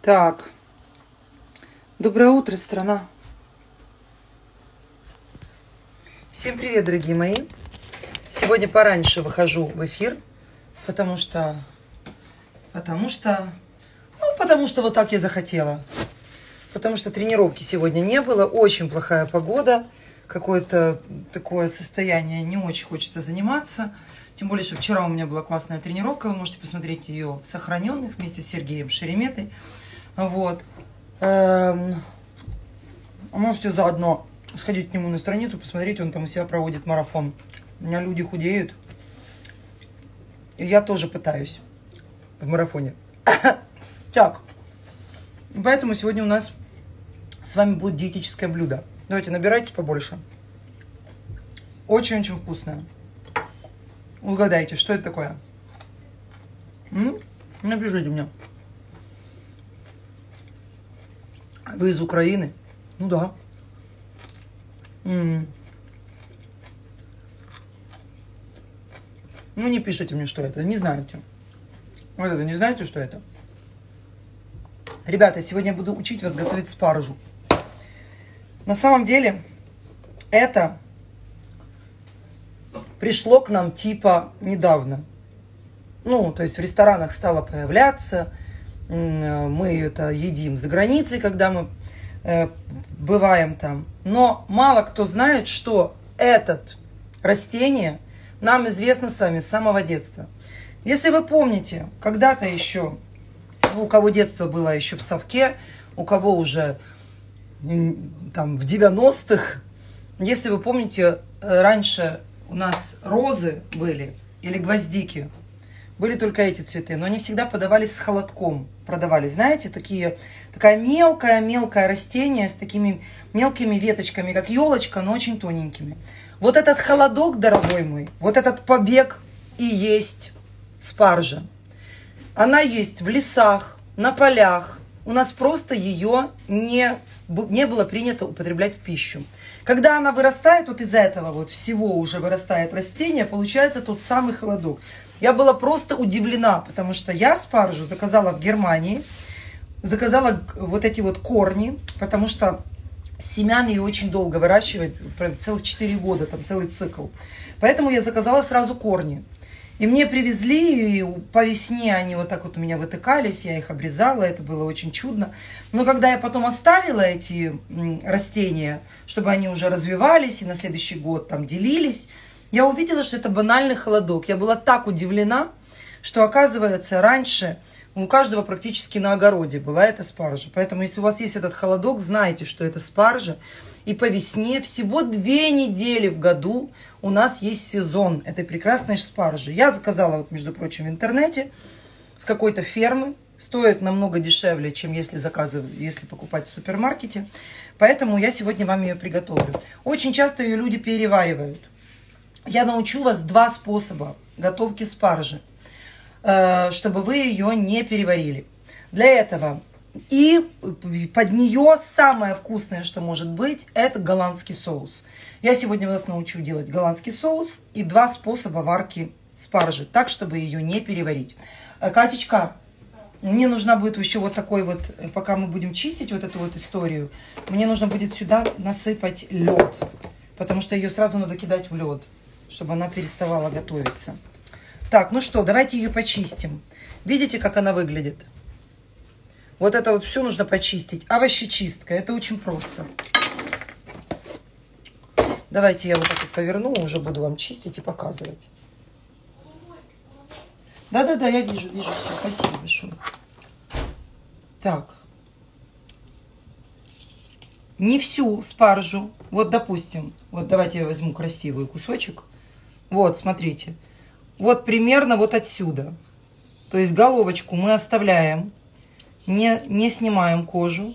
Так, доброе утро, страна. Всем привет, дорогие мои. Сегодня пораньше выхожу в эфир, потому что вот так я захотела. Потому что тренировки сегодня не было, очень плохая погода, какое-то такое состояние, не очень хочется заниматься. Тем более, что вчера у меня была классная тренировка, вы можете посмотреть ее в сохраненных вместе с Сергеем Шереметой. Вот. Можете заодно сходить к нему на страницу, посмотреть, он там у себя проводит марафон. У меня люди худеют. И я тоже пытаюсь в марафоне. Так. Поэтому сегодня у нас с вами будет диетическое блюдо. Давайте, набирайтесь побольше. Очень-очень вкусное. Угадайте, что это такое? Напишите мне. Вы из Украины? Ну да. Ну не пишите мне, что это. Не знаете. Вот это, не знаете, что это? Ребята, сегодня я буду учить вас готовить спаржу. На самом деле, это пришло к нам типа недавно. Ну, то есть в ресторанах стало появляться. Мы это едим за границей, когда мы бываем там. Но мало кто знает, что это растение нам известно с вами с самого детства. Если вы помните, когда-то еще, у кого детство было еще в совке, у кого уже там в 90-х, если вы помните, раньше у нас розы были или гвоздики. Были только эти цветы, но они всегда подавались с холодком. Продавались, знаете, такая мелкое растение с такими мелкими веточками, как елочка, но очень тоненькими. Вот этот холодок, дорогой мой, вот этот побег и есть спаржа. Она есть в лесах, на полях. У нас просто ее не было принято употреблять в пищу. Когда она вырастает, вот из этого вот всего уже вырастает растение, получается тот самый холодок. Я была просто удивлена, потому что я спаржу заказала в Германии, заказала вот эти вот корни, потому что семян ее очень долго выращивать, целых 4 года, там целый цикл. Поэтому я заказала сразу корни. И мне привезли, и по весне они вот так вот у меня вытыкались, я их обрезала, это было очень чудно. Но когда я потом оставила эти растения, чтобы они уже развивались и на следующий год там делились, я увидела, что это банальный холодок. Я была так удивлена, что, оказывается, раньше у каждого практически на огороде была эта спаржа. Поэтому, если у вас есть этот холодок, знайте, что это спаржа. И по весне всего 2 недели в году у нас есть сезон этой прекрасной спаржи. Я заказала, вот, между прочим, в интернете с какой-то фермы. Стоит намного дешевле, чем если покупать в супермаркете. Поэтому я сегодня вам ее приготовлю. Очень часто ее люди переваривают. Я научу вас 2 способа готовки спаржи, чтобы вы ее не переварили. Для этого и под нее самое вкусное, что может быть, это голландский соус. Я сегодня вас научу делать голландский соус и 2 способа варки спаржи, так, чтобы ее не переварить. Катечка, мне нужна будет еще вот такой вот, пока мы будем чистить вот эту вот историю, мне нужно будет сюда насыпать лед, потому что ее сразу надо кидать в лед, чтобы она переставала готовиться. Так, ну что, давайте ее почистим. Видите, как она выглядит? Вот это вот все нужно почистить. Овощечистка, это очень просто. Давайте я вот так вот поверну, уже буду вам чистить и показывать. Да-да-да, я вижу все. Спасибо большое. Так. Не всю спаржу. Вот, допустим, вот давайте я возьму красивый кусочек. Вот, смотрите. Вот примерно вот отсюда. То есть головочку мы оставляем. Не снимаем кожу.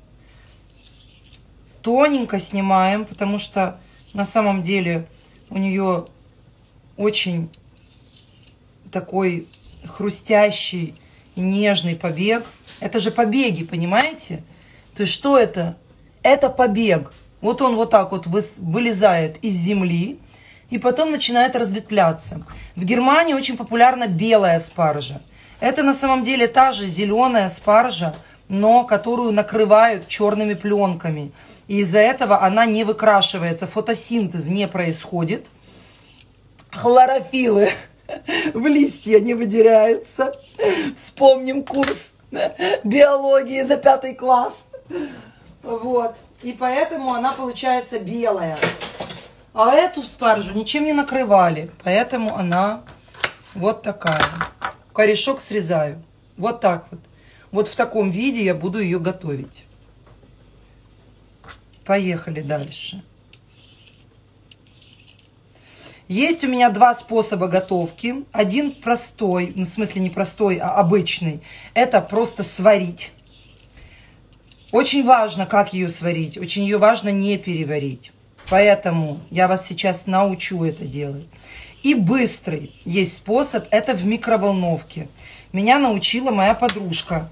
Тоненько снимаем, потому что на самом деле у нее очень такой хрустящий и нежный побег. Это же побеги, понимаете? То есть что это? Это побег. Вот он вот так вот вылезает из земли и потом начинает разветвляться. В Германии очень популярна белая спаржа. Это на самом деле та же зеленая спаржа, но которую накрывают черными пленками. И из-за этого она не выкрашивается, фотосинтез не происходит. Хлорофиллы в листья не выделяются. Вспомним курс биологии за 5 класс. Вот. И поэтому она получается белая. А эту спаржу ничем не накрывали. Поэтому она вот такая. Корешок срезаю. Вот так вот. Вот в таком виде я буду ее готовить. Поехали дальше. Есть у меня 2 способа готовки. Один простой, ну в смысле не простой, а обычный. Это просто сварить. Очень важно, как ее сварить. Очень ее важно не переварить. Поэтому я вас сейчас научу это делать. И быстрый есть способ. Это в микроволновке. Меня научила моя подружка.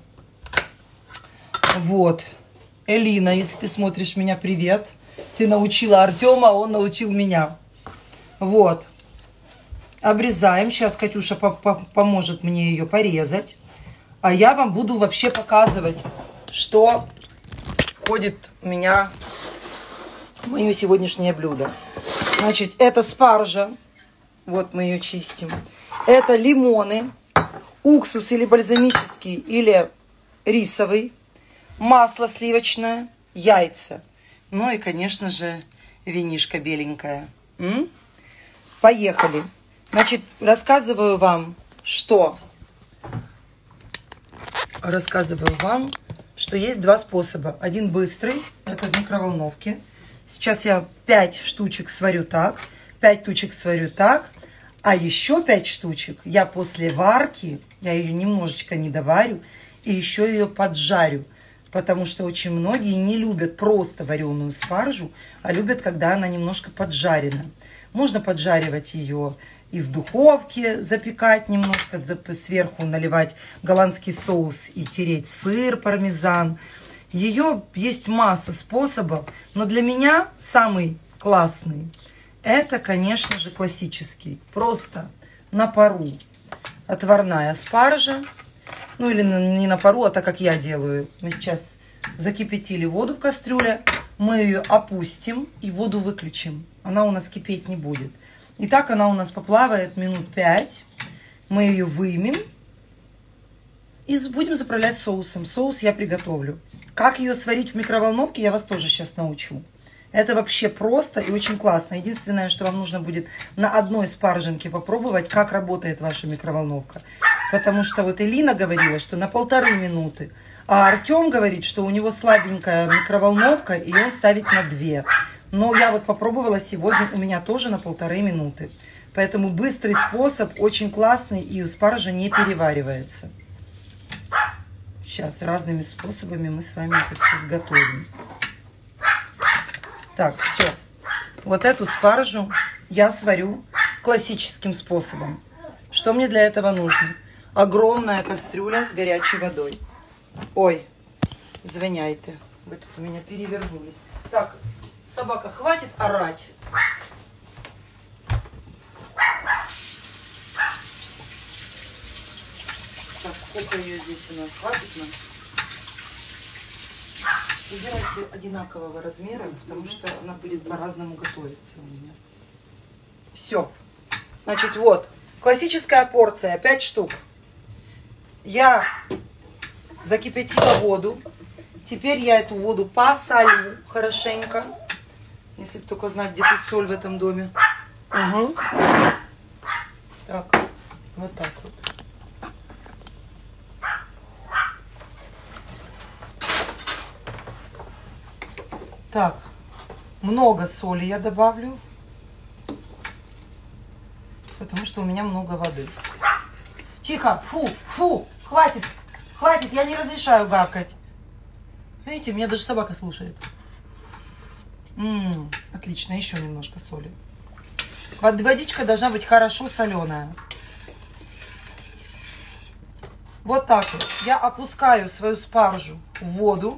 Вот. Элина, если ты смотришь меня, привет. Ты научила Артема, он научил меня. Вот. Обрезаем. Сейчас Катюша поможет мне ее порезать. А я вам буду вообще показывать, что входит у меня в мое сегодняшнее блюдо. Значит, это спаржа. Вот мы ее чистим. Это лимоны. Уксус или бальзамический, или рисовый. Масло сливочное. Яйца. Ну и, конечно же, винишко беленькое. Поехали. Значит, рассказываю вам, что есть 2 способа. Один быстрый, это в микроволновке. Сейчас я 5 штучек сварю так, 5 штучек сварю так, а еще 5 штучек я после варки, я ее немножечко не доварю, и еще ее поджарю. Потому что очень многие не любят просто вареную спаржу, а любят, когда она немножко поджарена. Можно поджаривать ее и в духовке, запекать немножко, сверху наливать голландский соус и тереть сыр, пармезан. Ее есть масса способов, но для меня самый классный – это, конечно же, классический. Просто на пару отварная спаржа. Ну или не на пару, а так как я делаю. Мы сейчас закипятили воду в кастрюле, мы ее опустим и воду выключим. Она у нас кипеть не будет. И так она у нас поплавает минут 5. Мы ее вымем и будем заправлять соусом. Соус я приготовлю. Как ее сварить в микроволновке, я вас тоже сейчас научу. Это вообще просто и очень классно. Единственное, что вам нужно будет на одной спарженке попробовать, как работает ваша микроволновка. Потому что вот Элина говорила, что на 1,5 минуты. А Артем говорит, что у него слабенькая микроволновка, и он ставит на 2. Но я вот попробовала сегодня, у меня тоже на 1,5 минуты. Поэтому быстрый способ, очень классный, и спаржа не переваривается. Сейчас разными способами мы с вами это все сготовим. Так, все. Вот эту спаржу я сварю классическим способом. Что мне для этого нужно? Огромная кастрюля с горячей водой. Ой, извиняйте, вы тут у меня перевернулись. Так, собака, хватит орать. Так, сколько ее здесь у нас? Хватит нам? Выбирайте одинакового размера, потому что она будет по-разному готовиться у меня. Все. Значит, вот. Классическая порция, 5 штук. Я закипятила воду. Теперь я эту воду посолю хорошенько. Если бы только знать, где тут соль в этом доме. Угу. Так, вот так вот. Так, много соли я добавлю, потому что у меня много воды. Тихо, фу, фу, хватит, хватит, я не разрешаю гавкать. Видите, меня даже собака слушает. Отлично, еще немножко соли. Водичка должна быть хорошо соленая. Вот так вот. Я опускаю свою спаржу в воду.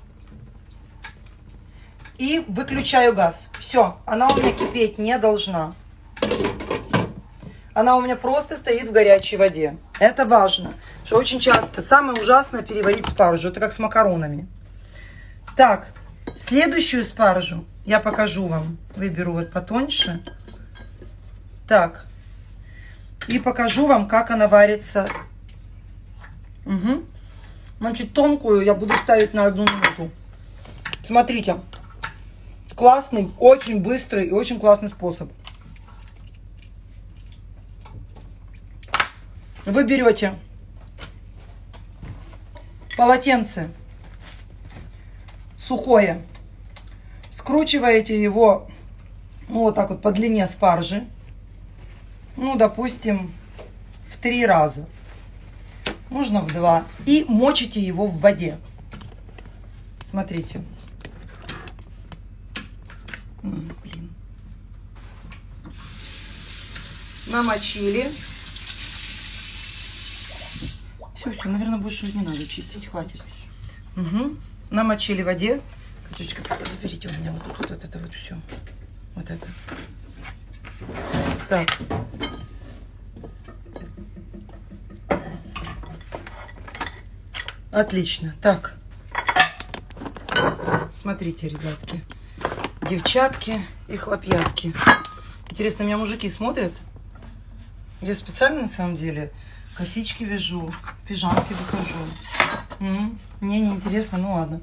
И выключаю газ. Все, она у меня кипеть не должна. Она у меня просто стоит в горячей воде. Это важно. Что очень часто самое ужасное переварить спаржу. Это как с макаронами. Так, следующую спаржу я покажу вам. Выберу вот потоньше. Так. И покажу вам, как она варится. Угу. Значит, тонкую я буду ставить на 1 минуту. Смотрите. Классный, очень быстрый и очень классный способ. Вы берете полотенце сухое, скручиваете его, ну, вот так вот по длине спаржи, ну, допустим, в 3 раза, можно в 2, и мочите его в воде. Смотрите. Блин. Намочили. Все, наверное, больше не надо чистить, хватит. Угу. Намочили в воде. Катюшечка, заберите у меня вот это вот все. Вот это. Так. Отлично. Так. Смотрите, ребятки. Девчатки и хлопьятки. Интересно, меня мужики смотрят? Я специально, на самом деле, косички вяжу, пижамки выхожу. Мне не интересно, ну ладно.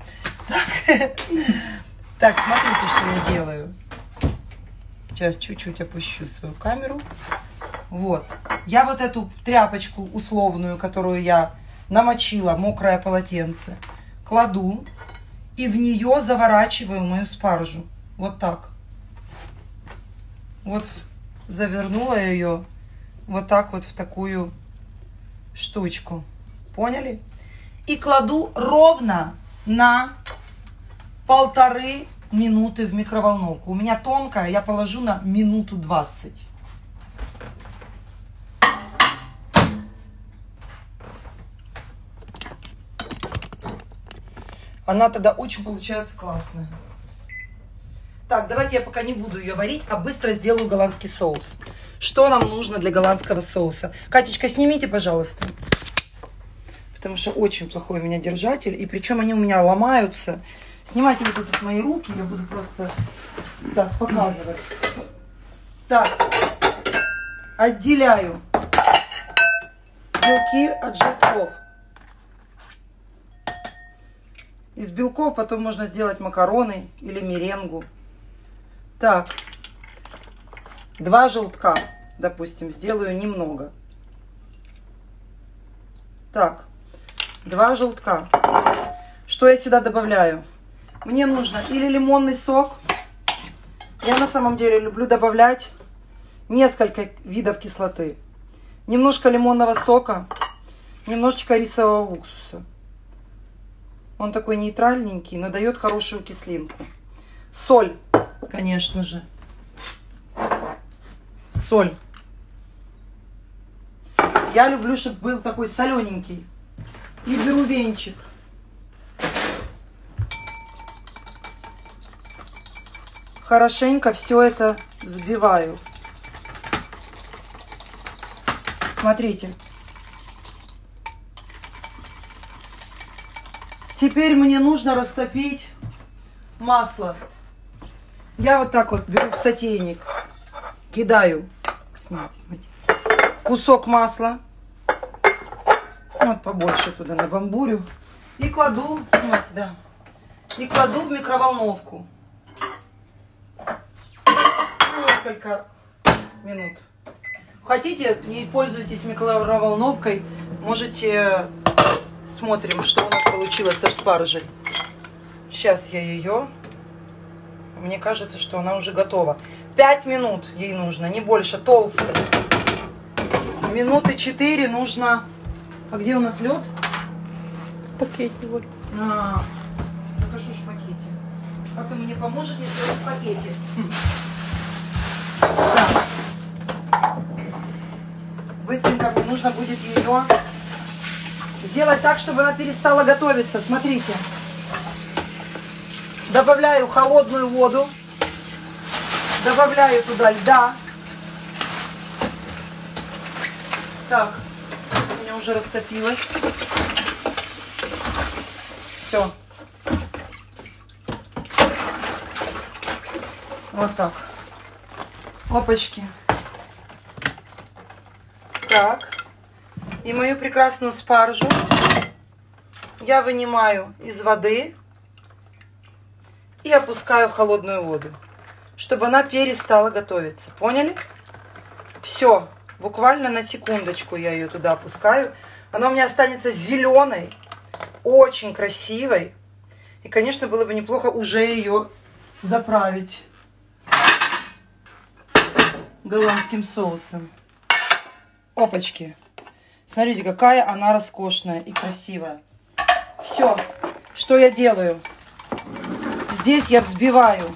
Так, смотрите, что я делаю. Сейчас чуть-чуть опущу свою камеру. Вот. Я вот эту тряпочку условную, которую я намочила, мокрое полотенце, кладу и в нее заворачиваю мою спаржу. Вот так. Вот завернула ее вот так вот в такую штучку. Поняли? И кладу ровно на 1,5 минуты в микроволновку. У меня тонкая, я положу на 1 минуту 20. Она тогда очень получается классная. Так, давайте я пока не буду ее варить, а быстро сделаю голландский соус. Что нам нужно для голландского соуса? Катечка, снимите, пожалуйста. Потому что очень плохой у меня держатель. И причем они у меня ломаются. Снимайте вот тут мои руки. Я буду просто так показывать. Так. Отделяю белки от желтков. Из белков потом можно сделать макароны или меренгу. Так. 2 желтка, допустим, сделаю немного. Так. 2 желтка. Что я сюда добавляю? Мне нужно или лимонный сок. Я на самом деле люблю добавлять несколько видов кислоты. Немножко лимонного сока. Немножечко рисового уксуса. Он такой нейтральненький, но дает хорошую кислинку. Соль, конечно же. Соль. Я люблю, чтобы был такой солененький. И беру венчик. Хорошенько все это взбиваю. Смотрите. Теперь мне нужно растопить масло. Я вот так вот беру в сотейник, кидаю, снимайте, кусок масла, вот побольше туда набамбурю, и кладу, снимайте, да, и кладу в микроволновку. Несколько минут. Хотите, не пользуйтесь микроволновкой, можете... Смотрим, что у нас получилось со спаржей. Сейчас я ее... Мне кажется, что она уже готова. 5 минут ей нужно, не больше, толстая. 4 минуты нужно... А где у нас лед? В пакете вот. Покажу в пакете. Как вы мне поможете сделать в пакете? Так. Быстренько мне нужно будет ее... сделать так, чтобы она перестала готовиться. Смотрите. Добавляю холодную воду. Добавляю туда льда. Так. У меня уже растопилась. Все. Вот так. Опачки. Так. И мою прекрасную спаржу я вынимаю из воды и опускаю в холодную воду, чтобы она перестала готовиться. Поняли? Все. Буквально на секундочку я ее туда опускаю. Она у меня останется зеленой, очень красивой. И, конечно, было бы неплохо уже ее заправить голландским соусом. Опачки. Смотрите, какая она роскошная и красивая. Все, что я делаю. Здесь я взбиваю.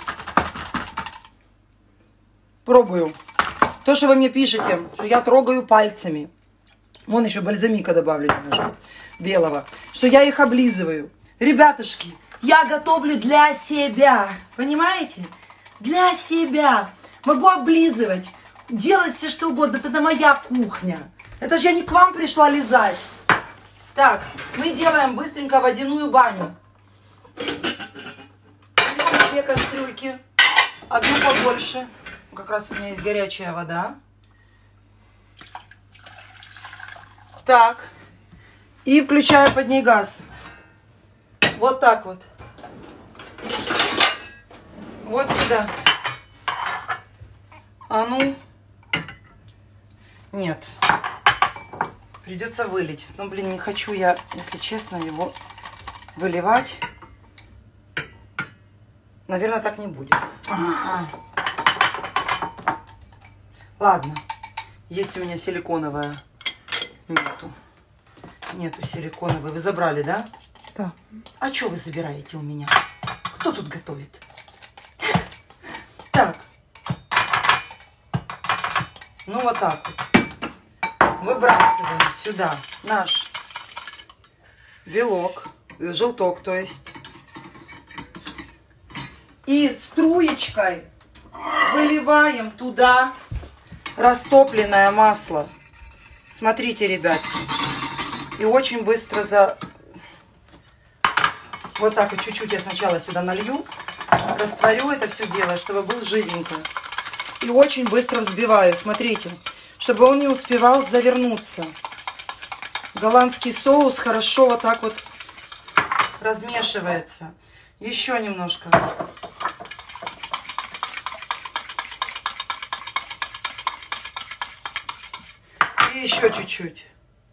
Пробую. То, что вы мне пишете, что я трогаю пальцами. Вон еще бальзамика добавлю немножко белого. Что я их облизываю. Ребятушки, я готовлю для себя. Понимаете? Для себя. Могу облизывать. Делать все, что угодно. Это моя кухня. Это же я не к вам пришла лизать. Так, мы делаем быстренько водяную баню. Берем 2 кастрюльки. Одну побольше. Как раз у меня есть горячая вода. Так. И включаю под ней газ. Вот так вот. Вот сюда. А ну. Нет. Придется вылить. Но, блин, не хочу я, если честно, его выливать. Наверное, так не будет. Ага. Ладно. Есть у меня силиконовая. Нету. Нету силиконовой. Вы забрали, да? Да. А что вы забираете у меня? Кто тут готовит? Так. Ну, вот так вот. Выбрасываем сюда наш белок, желток, то есть. И струечкой выливаем туда растопленное масло. Смотрите, ребят. И очень быстро Вот так вот чуть-чуть я сначала сюда налью. Растворю это все дело, чтобы был жиденько. И очень быстро взбиваю. Смотрите. Чтобы он не успевал завернуться. Голландский соус хорошо вот так вот размешивается. Еще немножко. И еще чуть-чуть.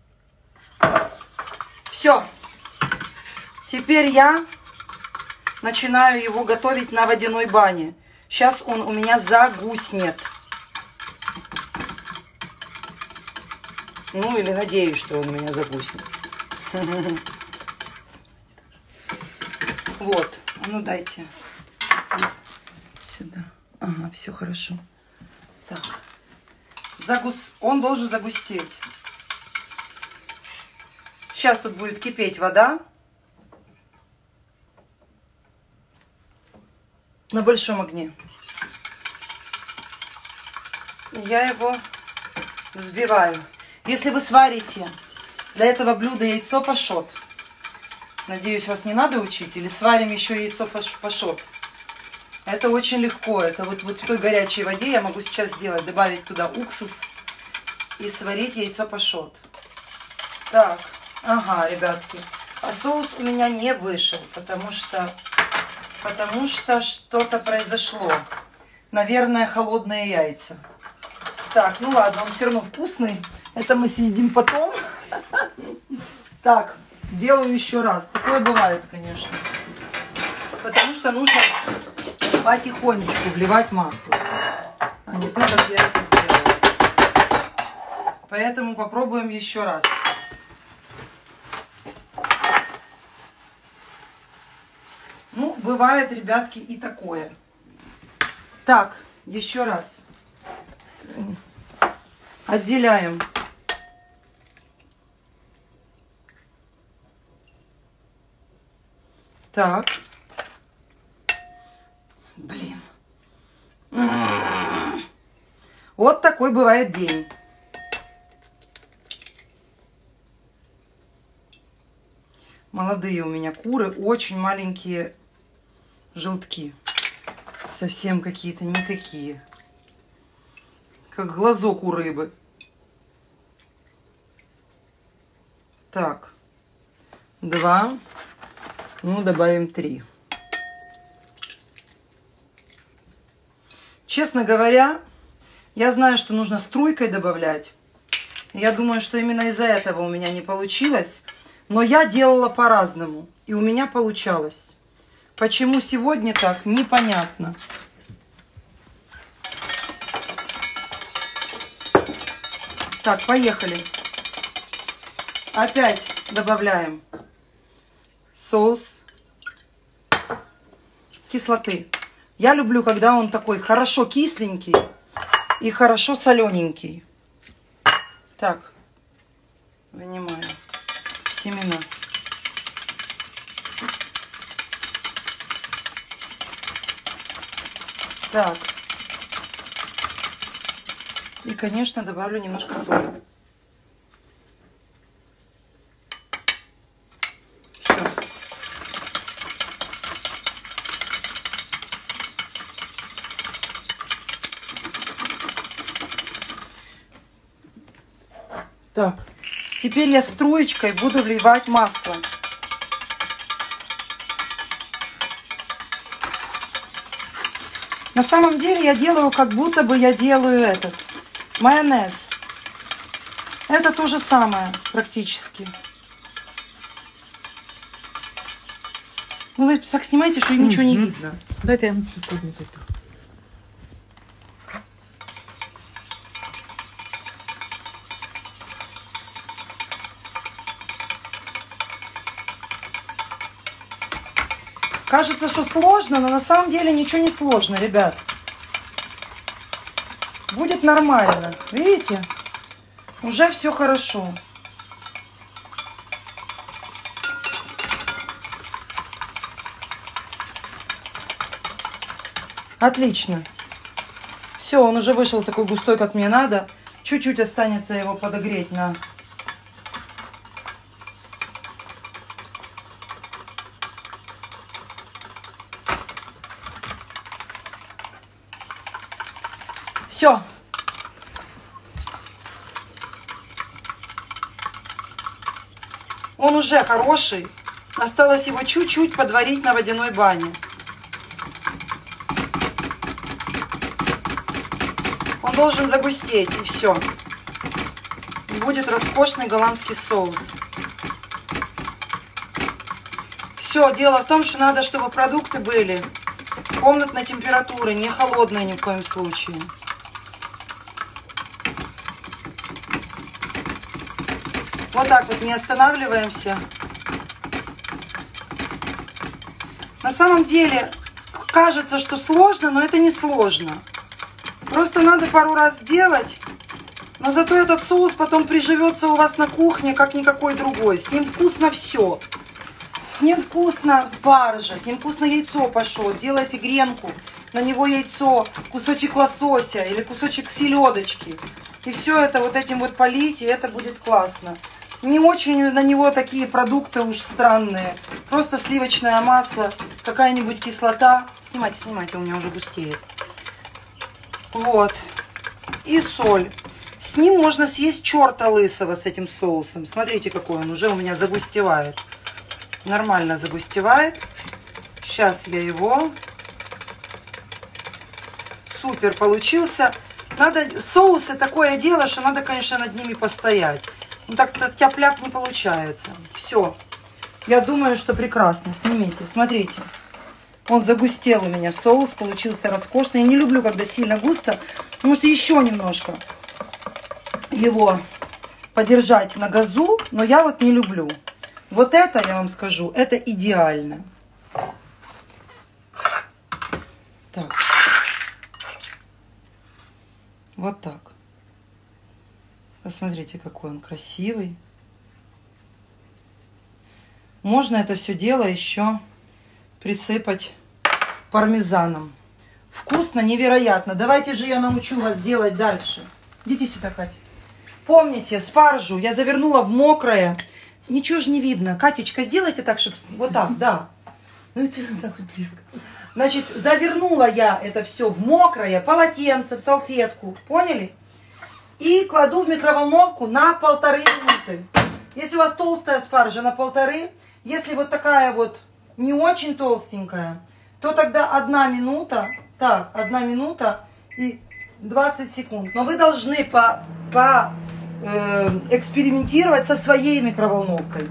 Все. Теперь я начинаю его готовить на водяной бане. Сейчас он у меня загуснет. Ну, или надеюсь, что он у меня загуснет. Вот. Ну, дайте. Сюда. Ага, все хорошо. Так. Он должен загустеть. Сейчас тут будет кипеть вода. На большом огне. Я его взбиваю. Если вы сварите для этого блюда яйцо пашот, надеюсь, вас не надо учить, или сварим еще яйцо пашот. Это очень легко. Это вот в той горячей воде я могу сейчас сделать, добавить туда уксус и сварить яйцо пашот. Так, ага, ребятки. А соус у меня не вышел, потому что что-то произошло. Наверное, холодные яйца. Так, ну ладно, он все равно вкусный. Это мы съедим потом. Так, делаю еще раз. Такое бывает, конечно. Потому что нужно потихонечку вливать масло. А не так, как я это сделала. Поэтому попробуем еще раз. Ну, бывает, ребятки, и такое. Так, еще раз. Отделяем. Так. Блин. Вот такой бывает день. Молодые у меня куры, очень маленькие желтки. Совсем какие-то не такие. Как глазок у рыбы. Так. 2. Ну, добавим 3. Честно говоря, я знаю, что нужно струйкой добавлять. Я думаю, что именно из-за этого у меня не получилось. Но я делала по-разному. И у меня получалось. Почему сегодня так, непонятно. Так, поехали. Опять добавляем соус кислоты. Я люблю, когда он такой хорошо кисленький и хорошо солененький. Так, вынимаем семена. Так. И, конечно, добавлю немножко соли. Все. Так. Теперь я струечкой буду вливать масло. На самом деле я делаю, как будто бы я делаю этот майонез. Это то же самое практически. Ну вы так снимаете, что ничего не видно. Дайте я секунду зайду. Кажется, что сложно, но на самом деле ничего не сложно, ребят. Будет нормально. Видите? Уже все хорошо. Отлично. Все, он уже вышел такой густой, как мне надо. Чуть-чуть останется его подогреть на... Все. Он уже хороший. Осталось его чуть-чуть подварить на водяной бане. Он должен загустеть, и все. Будет роскошный голландский соус. Все, дело в том, что надо, чтобы продукты были комнатной температуры, не холодные ни в коем случае. Вот так вот не останавливаемся. На самом деле кажется, что сложно, но это не сложно. Просто надо пару раз делать, но зато этот соус потом приживется у вас на кухне, как никакой другой. С ним вкусно все. С ним вкусно спаржа, с ним вкусно яйцо пошло. Делайте гренку, на него яйцо, кусочек лосося или кусочек селедочки. И все это вот этим вот полить, и это будет классно. Не очень на него такие продукты уж странные. Просто сливочное масло, какая-нибудь кислота. Снимайте, снимайте, у меня уже густеет. Вот. И соль. С ним можно съесть черта лысого с этим соусом. Смотрите, какой он уже у меня загустевает. Нормально загустевает. Сейчас я его... Супер получился. Надо... Соусы такое дело, что надо, конечно, над ними постоять. Ну так-то тяп-ляп не получается. Все. Я думаю, что прекрасно. Снимите. Смотрите. Он загустел у меня. Соус получился роскошный. Я не люблю, когда сильно густо. Потому что еще немножко его подержать на газу. Но я вот не люблю. Вот это, я вам скажу, это идеально. Так. Вот так. Посмотрите, какой он красивый. Можно это все дело еще присыпать пармезаном. Вкусно, невероятно. Давайте же я научу вас делать дальше. Идите сюда, Катя. Помните, спаржу я завернула в мокрое ничего же не видно. Катечка, сделайте так, чтобы... Вот так, да. Ну, это так вот близко. Значит, завернула я это все в мокрое полотенце, в салфетку. Поняли? И кладу в микроволновку на 1,5 минуты. Если у вас толстая спаржа, на 1,5. Если вот такая вот не очень толстенькая, то тогда 1 минута. Так, 1 минута и 20 секунд. Но вы должны экспериментировать со своей микроволновкой.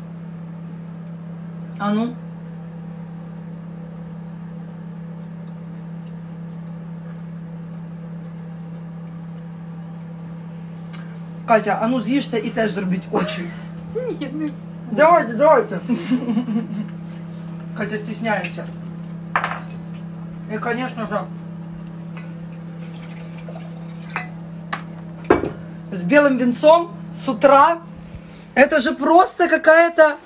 А ну. Катя, а ну з'їжте і теж зробіть очі. Ні, не. Давайте, давайте. Катя стесняется. И, конечно же, с белым винцом с утра. Это же просто какая-то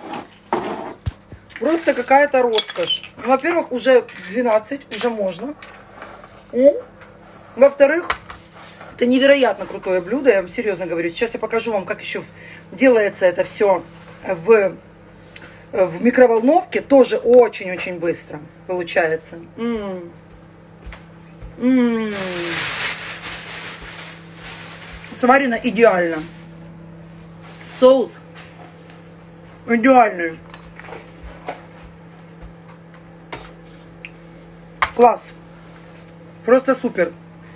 роскошь. Во-первых, уже 12, уже можно. Во-вторых, это невероятно крутое блюдо, я вам серьезно говорю. Сейчас я покажу вам, как еще делается это все в микроволновке. Тоже очень-очень быстро получается. Сварено идеально. Соус идеальный. Класс. Просто супер.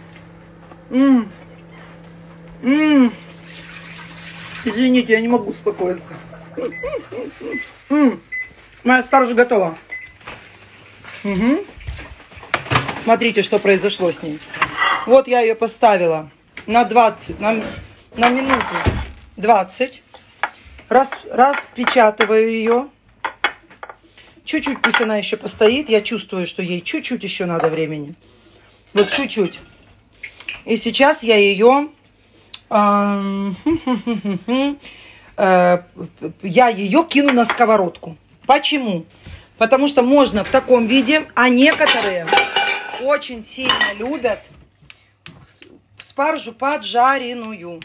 Извините, я не могу успокоиться. Моя спаржа готова. Смотрите, что произошло с ней. Вот я ее поставила на 20, на минуту 20. Распечатываю ее. Чуть-чуть пусть она еще постоит. Я чувствую, что ей чуть-чуть еще надо времени. Вот чуть-чуть. И сейчас я ее... я ее кину на сковородку. Почему? Потому что можно в таком виде, а некоторые очень сильно любят спаржу поджаренную.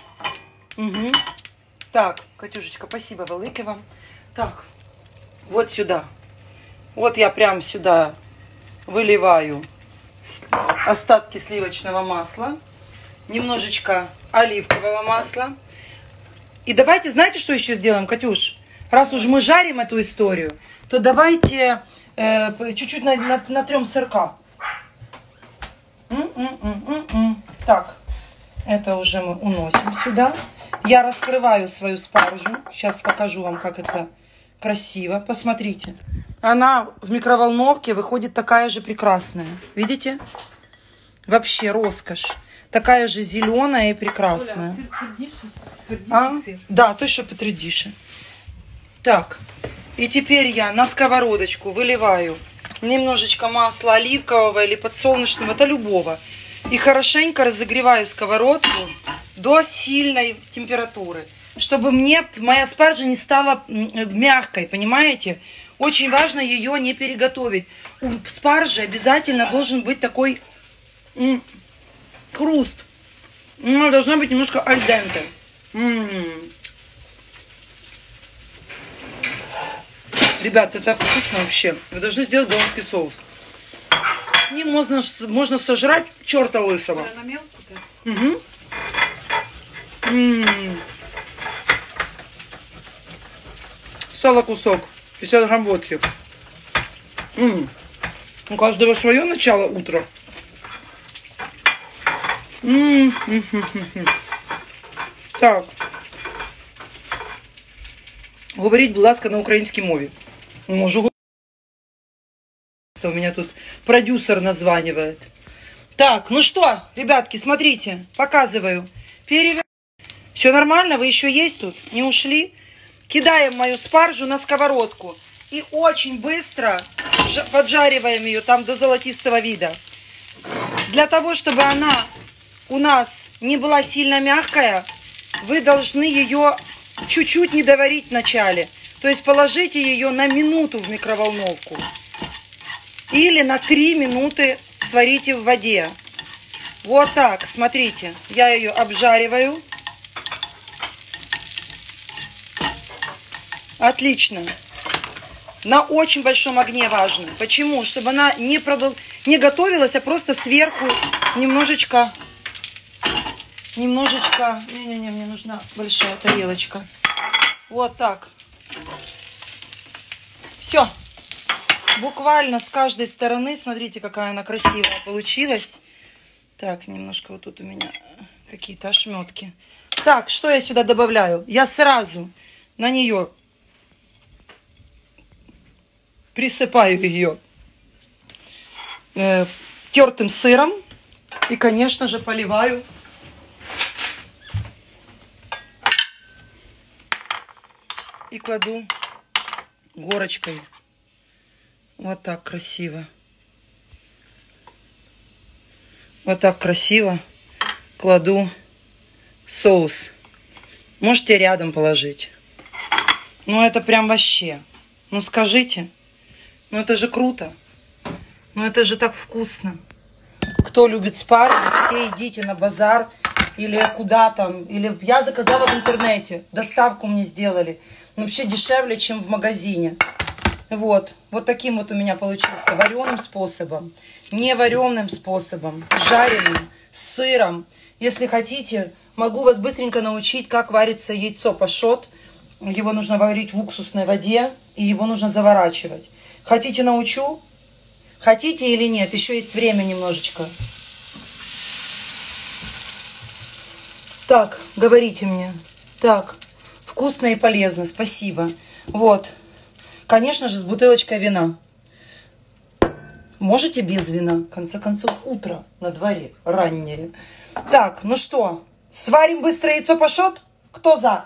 Так, Катюшечка, спасибо велике вам. Так, вот сюда. Вот я прям сюда выливаю остатки сливочного масла, немножечко оливкового масла. И давайте, знаете, что еще сделаем, Катюш? Раз уж мы жарим эту историю, то давайте чуть-чуть натрем сырка. Так, это уже мы уносим сюда. Я раскрываю свою спаржу. Сейчас покажу вам, как это красиво. Посмотрите. Она в микроволновке выходит такая же прекрасная. Видите? Вообще роскошь. Такая же зеленая и прекрасная. Оля, сыр твердіше? А? Сыр. Да, той, что потвердише. Так, и теперь я на сковородочку выливаю немножечко масла оливкового или подсолнечного, это любого. И хорошенько разогреваю сковородку до сильной температуры, чтобы моя спаржа не стала мягкой, понимаете? Очень важно ее не переготовить. У спаржи обязательно должен быть такой хруст. Она должна быть немножко аль денте. Ребят, это вкусно вообще. Вы должны сделать голландский соус. С ним можно сожрать черта лысого. Оля, на мелко-то? Угу. Сало кусок. 50 грамм водки. У каждого свое начало утра. Так. Говорить, будь ласка, на українській мові. Можу. У меня тут продюсер названивает. Так, ну что, ребятки, смотрите, показываю. Все нормально? Вы еще есть тут? Не ушли? Кидаем мою спаржу на сковородку. И очень быстро поджариваем ее там до золотистого вида. Для того, чтобы она у нас не была сильно мягкая, вы должны ее чуть-чуть не доварить вначале. То есть положите ее на минуту в микроволновку. Или на 3 минуты сварите в воде. Вот так, смотрите. Я ее обжариваю. Отлично. На очень большом огне важно. Почему? Чтобы она не готовилась, а просто сверху немножечко... Не-не-не, мне нужна большая тарелочка. Вот так. Все. Буквально с каждой стороны. Смотрите, какая она красивая получилась. Так, немножко вот тут у меня какие-то ошметки. Так, что я сюда добавляю? Я сразу на нее присыпаю ее тертым сыром. И, конечно же, поливаю и кладу горочкой. Вот так красиво. Вот так красиво кладу соус. Можете рядом положить. Ну, это прям вообще. Ну, скажите. Ну, это же круто. Ну, это же так вкусно. Кто любит спаржу, все идите на базар или куда там. Или я заказала в интернете. Доставку мне сделали. Вообще дешевле, чем в магазине. Вот. Вот таким вот у меня получился. Вареным способом. Не вареным способом. Жареным. С сыром. Если хотите, могу вас быстренько научить, как варится яйцо пашот. Его нужно варить в уксусной воде. И его нужно заворачивать. Хотите, научу? Хотите или нет? Еще есть время немножечко. Так, говорите мне. Так, вкусно и полезно. Спасибо. Вот. Конечно же, с бутылочкой вина. Можете без вина. В конце концов, утро на дворе. Раннее. Так, ну что? Сварим быстро яйцо пашот? Кто за?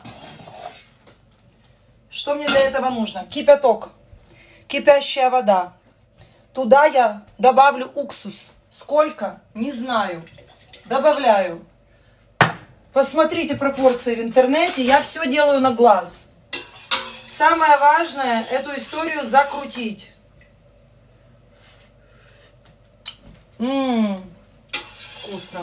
Что мне для этого нужно? Кипяток. Кипящая вода. Туда я добавлю уксус. Сколько? Не знаю. Добавляю. Посмотрите пропорции в интернете. Я все делаю на глаз. Самое важное эту историю закрутить. Вкусно.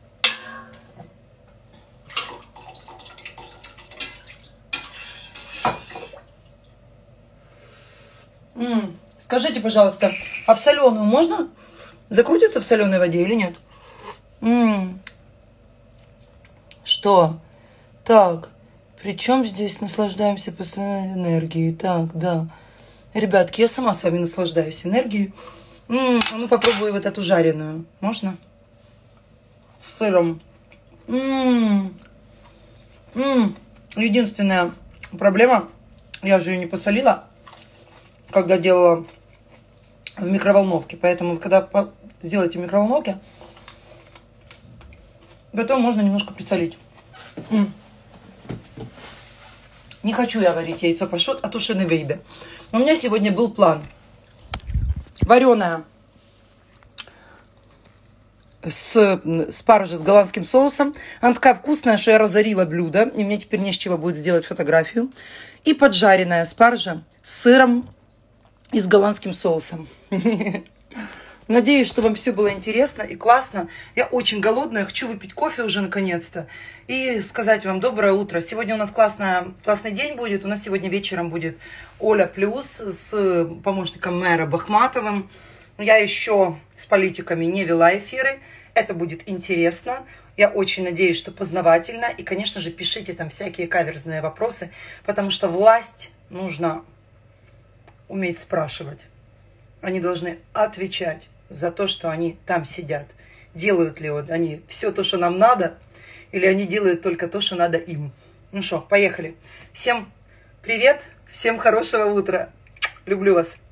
Скажите, пожалуйста, а в соленую можно закрутиться в соленой воде или нет? Что? Так, причем здесь наслаждаемся постоянной энергией. Так, да. Ребятки, я сама с вами наслаждаюсь энергией. Ну, попробую вот эту жареную. Можно? С сыром. Единственная проблема, я же ее не посолила, когда делала в микроволновке. Поэтому, когда сделаете в микроволновке, потом можно немножко присолить. Не хочу я варить яйцо пашот, а то ще не выйдет. У меня сегодня был план. Вареная спаржа с голландским соусом. Она такая вкусная, что я разорила блюдо. И мне теперь не с чего будет сделать фотографию. И поджаренная спаржа с сыром и с голландским соусом. Надеюсь, что вам все было интересно и классно. Я очень голодная, хочу выпить кофе уже наконец-то. И сказать вам доброе утро. Сегодня у нас классный день будет. У нас сегодня вечером будет Оля Плюс с помощником мэра Бахматовым. Я еще с политиками не вела эфиры. Это будет интересно. Я очень надеюсь, что познавательно. И, конечно же, пишите там всякие каверзные вопросы, потому что власть нужно уметь спрашивать. Они должны отвечать за то, что они там сидят. Делают ли они все то, что нам надо, или они делают только то, что надо им. Ну что, поехали. Всем привет, всем хорошего утра. Люблю вас.